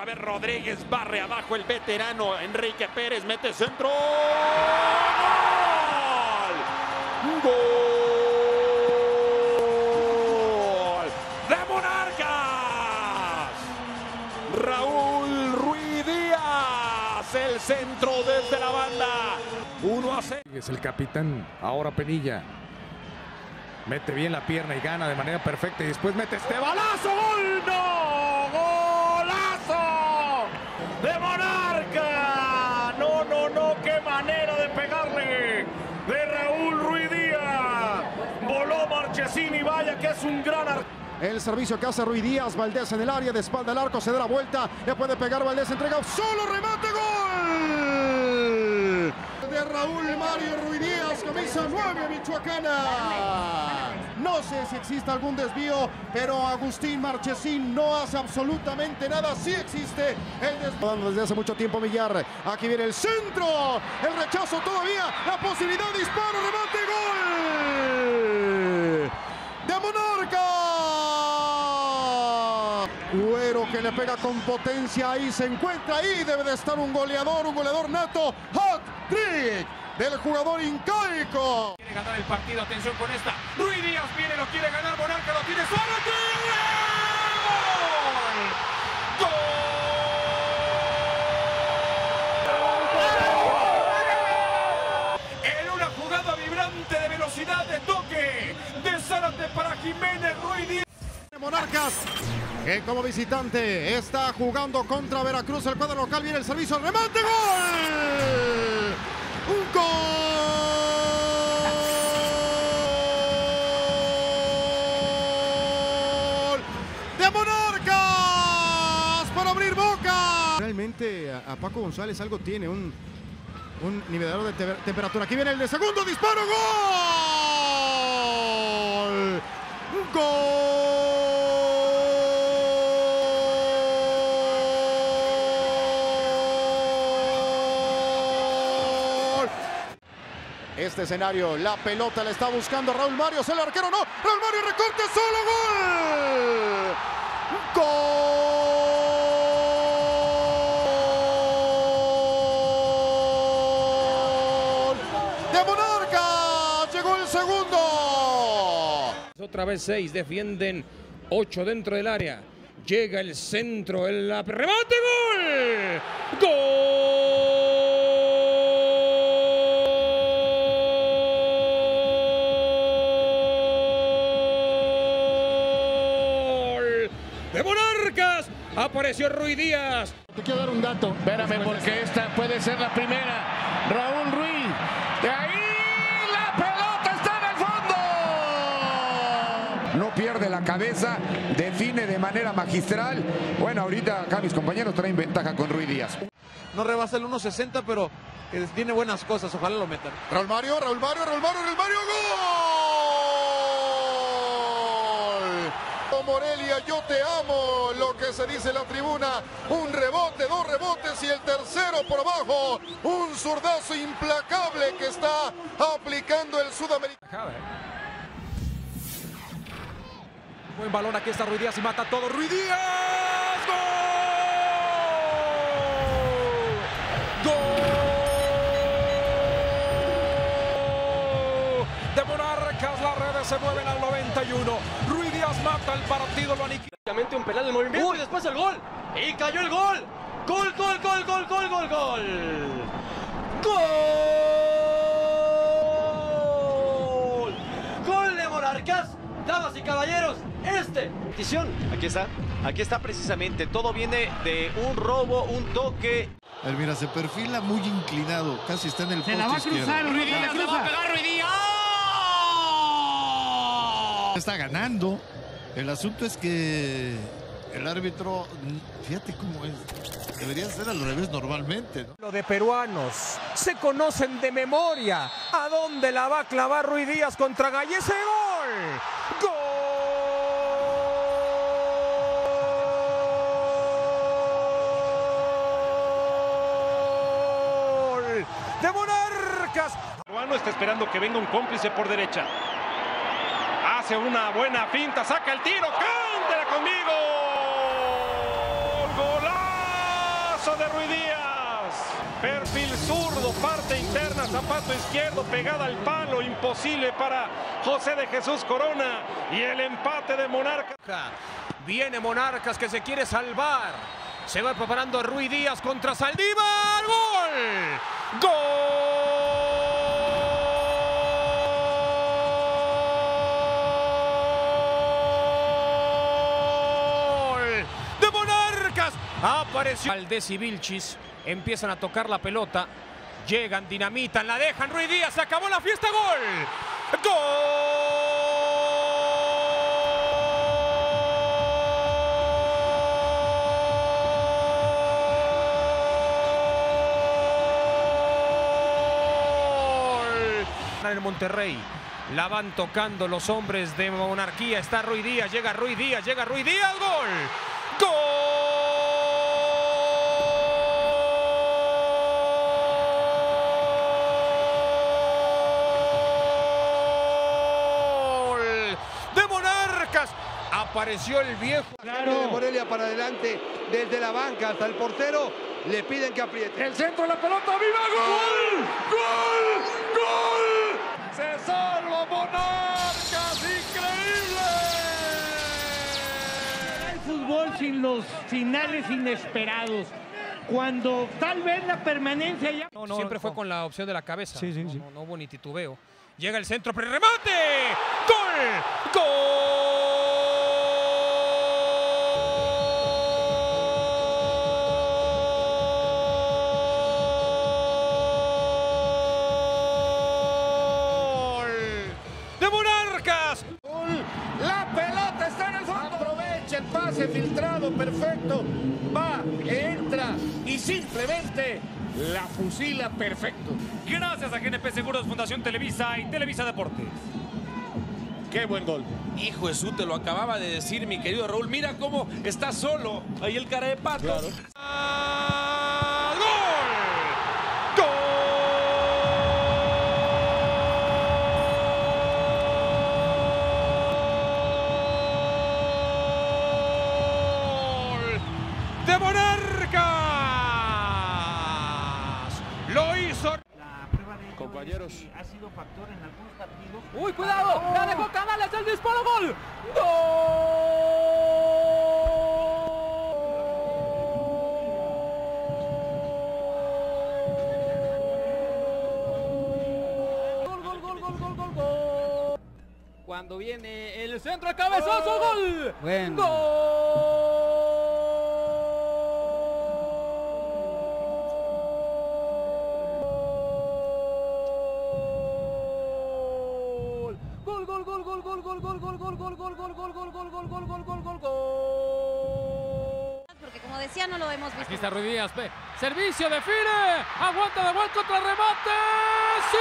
otra vez Rodríguez, barre abajo el veterano Enrique Pérez, mete centro. ¡Gol! ¡Gol de Monarcas! Raúl Ruiz Díaz, el centro desde la banda. 1-0. Es el capitán, ahora Penilla. Mete bien la pierna y gana de manera perfecta y después mete este balazo. ¡Gol! ¡No! ¡Golazo! ¡De Monarca! ¡No! ¡Qué manera de pegarle! De Raúl Ruiz Díaz. Voló Marchesín y vaya que es un gran arquero. El servicio que hace Ruiz Díaz, Valdés en el área, de espalda al arco, se da la vuelta, le puede pegar Valdés, entrega, solo remate, gol de Raúl Mario Ruiz Díaz, camisa 9 michoacana. No sé si existe algún desvío, pero Agustín Marchesín no hace absolutamente nada. Sí existe el desvío. Desde hace mucho tiempo Millar, aquí viene el centro, el rechazo todavía, la posibilidad de disparo, remate, gol de Monarca. Güero que le pega con potencia, ahí se encuentra, ahí debe de estar un goleador nato. Hat-trick del jugador incaico. Quiere ganar el partido, atención con esta. Ruiz Díaz viene, lo quiere ganar, Monarca lo tiene solo. ¡Gol! En una jugada vibrante de velocidad, de toque, de Zárate para Jiménez, Ruiz Díaz. Monarcas, que como visitante está jugando contra Veracruz, el cuadro local, viene el servicio, remate, gol. Un gol de Monarcas para abrir boca. Realmente a Paco González algo tiene, un nivelador de temperatura. Aquí viene el de segundo disparo, gol. Un gol. Este escenario, la pelota la está buscando Raúl Mario, el arquero no, Raúl Mario recorte, solo gol. Gol de Monarca, llegó el segundo. Otra vez 6, defienden 8 dentro del área. Llega el centro, el remate, gol. ¡Gol! De Monarcas, apareció Ruiz Díaz. Te quiero dar un dato. Espérame, porque esta puede ser la primera. Raúl Ruiz, de ahí la pelota está en el fondo. No pierde la cabeza, define de manera magistral. Bueno, ahorita acá mis compañeros traen ventaja con Ruiz Díaz. No rebasa el 1.60, pero tiene buenas cosas, ojalá lo metan. Raúl Mario, gol. Morelia, yo te amo, lo que se dice en la tribuna, un rebote, 2 rebotes y el tercero por abajo, un zurdazo implacable que está aplicando el sudamericano. Buen balón, aquí está Ruiz Díaz y mata todo, Ruiz Díaz, ¡gol! ¡Gol! De Monarcas, las redes se mueven al 91, Ruiz Díaz mata el partido, lo aniquila. Un penal del movimiento y después el gol. Y cayó el gol. Gol. Gol de Monarcas. Damas y caballeros, Aquí está precisamente. Todo viene de un robo, un toque. Mira, se perfila muy inclinado, casi está en el poste izquierdo. Se la va a cruzar, Ruiz Díaz, le va a pegar Ruiz Díaz. Está ganando. El asunto es que el árbitro, fíjate cómo es, debería ser al revés normalmente, ¿no? Lo de peruanos, se conocen de memoria. ¿A dónde la va a clavar Ruiz Díaz contra Gallese? ¡Gol! ¡Gol! ¡De Monarcas! Peruano está esperando que venga un cómplice por derecha. Hace una buena finta, saca el tiro, cántela conmigo. ¡Golazo! parte interna, zapato izquierdo, pegada al palo, imposible para José de Jesús Corona. Y el empate de Monarcas. Viene Monarcas que se quiere salvar. Se va preparando Rui Díaz contra Saldívar. ¡Gol! ¡Gol! ¡De Monarcas! Apareció Valdés y Vilchis. Empiezan a tocar la pelota. Llegan, dinamitan, la dejan. Rui Díaz, se acabó la fiesta. ¡Gol! En Monterrey la van tocando los hombres de Monarquía. Está Rui Díaz, llega Rui Díaz, llega Rui Díaz. ¡Gol! ¡Gol! ¡De Monarcas! Apareció el viejo. Claro. De Morelia para adelante, desde la banca hasta el portero, le piden que apriete. El centro de la pelota, ¡viva! ¡Gol! ¡Gol! ¡Gol! ¡Se salva Monarcas! ¡Increíble! El fútbol sin los finales inesperados. Cuando tal vez la permanencia ya... Siempre fue con la opción de la cabeza. Sí. No hubo ni titubeo. Llega el centro, pero remate. ¡Gol! ¡Gol! ¡De Monarcas! La pelota está en el fondo. Aprovecha el pase filtrado, perfecto. Va, entra y simplemente la fusila perfecto. Gracias a GNP Seguros, Fundación Televisa y Televisa Deportes. Qué buen gol. Hijo de su, te lo acababa de decir, mi querido Raúl. Mira cómo está solo ahí el cara de pato. Claro. ¡De Monarcas! Lo hizo. La prueba de compañeros. ha sido factor en algunos partidos. ¡Uy, cuidado! ¡La dejó Canales el disparo! ¡Gol! ¡Gol! Cuando viene el centro, el cabezazo, ¡gol! Bueno. ¡Gol! Porque como decía, no lo hemos visto. Aquí está Rui Díaz, servicio, define, aguanta de vuelta, contra remate, ¡sí!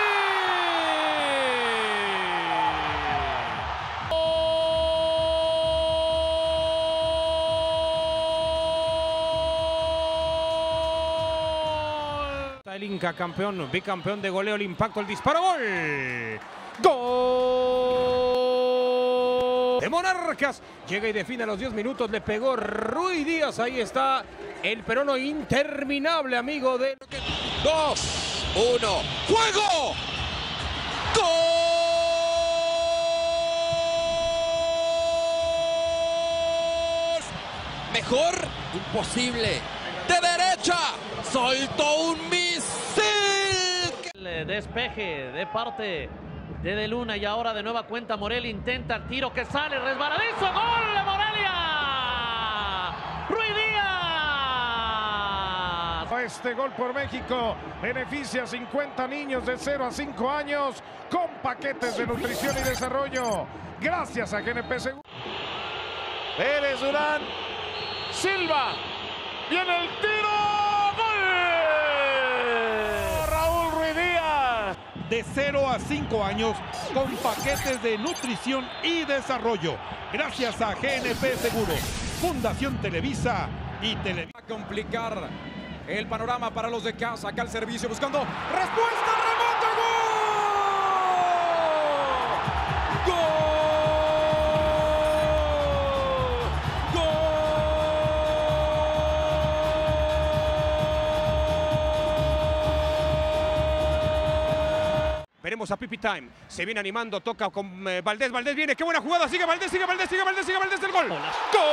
El Inca campeón, bicampeón de goleo, el impacto, el disparo, gol. ¡Gol! De Monarcas, llega y define a los 10 minutos, le pegó Rui Díaz, ahí está el peruano interminable, amigo de... 2, 1, ¡fuego! ¡Gol! Mejor, imposible. De derecha, soltó un misil. El despeje de parte de Luna y ahora de nueva cuenta Morelia intenta el tiro que sale resbaladizo. ¡Gol de Morelia! ¡Rui Díaz! Este gol por México beneficia a 50 niños de 0 a 5 años con paquetes de nutrición y desarrollo. Gracias a GNP Seguros. Pérez Durán, Silva, viene el tiro, ¡gol! Raúl Rui Díaz. De 0 a 5 años con paquetes de nutrición y desarrollo. Gracias a GNP Seguros, Fundación Televisa y Televisa. Va a complicar el panorama para los de casa. Acá el servicio buscando respuesta, remate, gol. ¡Gol! ¡Gol! Tenemos a Pipi Time. Se viene animando, toca con Valdés. Valdés viene, qué buena jugada. Sigue Valdés, sigue Valdés, sigue Valdés, sigue Valdés del gol. ¡Gol!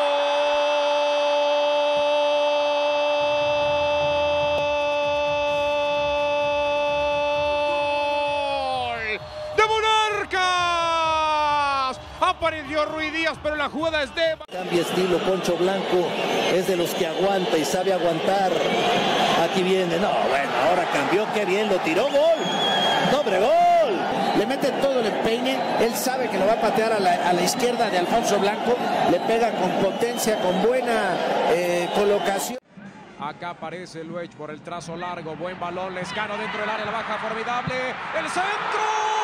¡De Monarcas! Apareció Ruiz Díaz, pero la jugada es de... Cambia estilo, Poncho Blanco es de los que aguanta y sabe aguantar. Aquí viene, no, bueno, ahora cambió, qué bien, lo tiró, gol. ¡Doble gol! Le mete todo el empeine, él sabe que lo va a patear a la izquierda de Alfonso Blanco, le pega con potencia, con buena colocación. Acá aparece Luech por el trazo largo, buen balón, Lescano dentro del área, la baja formidable, el centro.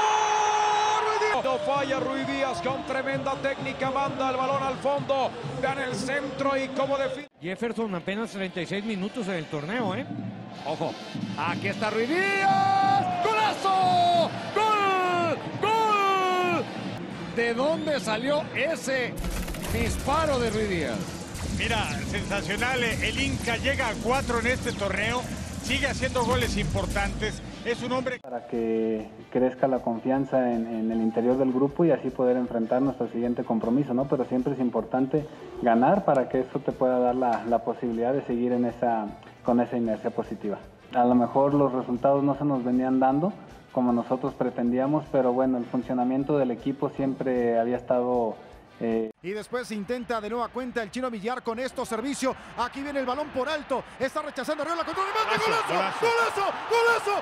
No falla Ruiz Díaz con tremenda técnica, manda el balón al fondo, gana el centro y como define. Jefferson apenas 36 minutos en el torneo, Ojo, aquí está Ruiz Díaz, ¡golazo! ¡Gol! ¡Gol! ¿De dónde salió ese disparo de Ruiz Díaz? Mira, sensacional, el Inca llega a 4 en este torneo, sigue haciendo goles importantes, es un hombre... Para que crezca la confianza en el interior del grupo y así poder enfrentar nuestro siguiente compromiso, ¿no? Pero siempre es importante ganar para que eso te pueda dar la posibilidad de seguir con esa inercia positiva. A lo mejor los resultados no se nos venían dando como nosotros pretendíamos, pero bueno, el funcionamiento del equipo siempre había estado... Y después intenta de nueva cuenta el Chino Villar con esto servicio. Aquí viene el balón por alto. Está rechazando arriba la control. ¡Remate! ¡Golazo! ¡Golazo! ¡Golazo!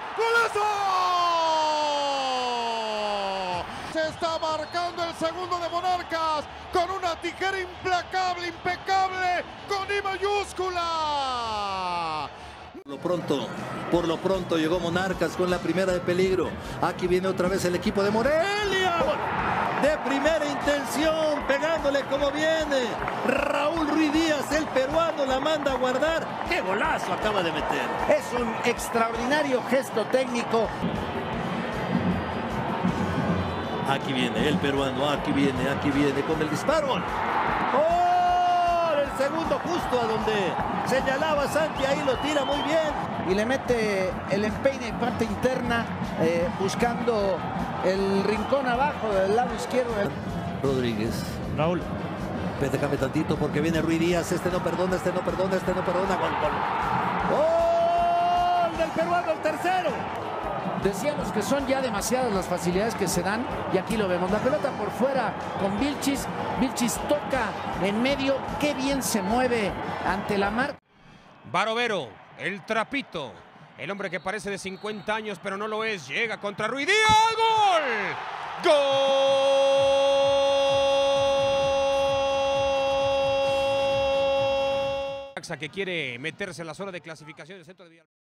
¡Golazo! Se está marcando el segundo de Monarcas con una tijera implacable, impecable, con I mayúscula. Por lo pronto llegó Monarcas con la primera de peligro. Aquí viene otra vez el equipo de Morelia. De primera intención, pegándole como viene. Raúl Ruiz Díaz, el peruano, la manda a guardar. ¡Qué golazo acaba de meter! Es un extraordinario gesto técnico. Aquí viene el peruano, aquí viene con el disparo. ¡Gol! El segundo justo a donde señalaba Santi, ahí lo tira muy bien. Y le mete el empeine en parte interna, buscando el rincón abajo del lado izquierdo. Rodríguez. Raúl. Déjame tantito porque viene Ruiz Díaz. Este no perdona. Gol. ¡Gol del peruano, el tercero! Decíamos que son ya demasiadas las facilidades que se dan y aquí lo vemos. La pelota por fuera con Vilchis. Vilchis toca en medio. Qué bien se mueve ante la marca. Barovero, el trapito. El hombre que parece de 50 años, pero no lo es. Llega contra Ruiz Díaz. ¡Gol! ¡Gol! Que quiere meterse en la zona de clasificación del centro de Villalpando.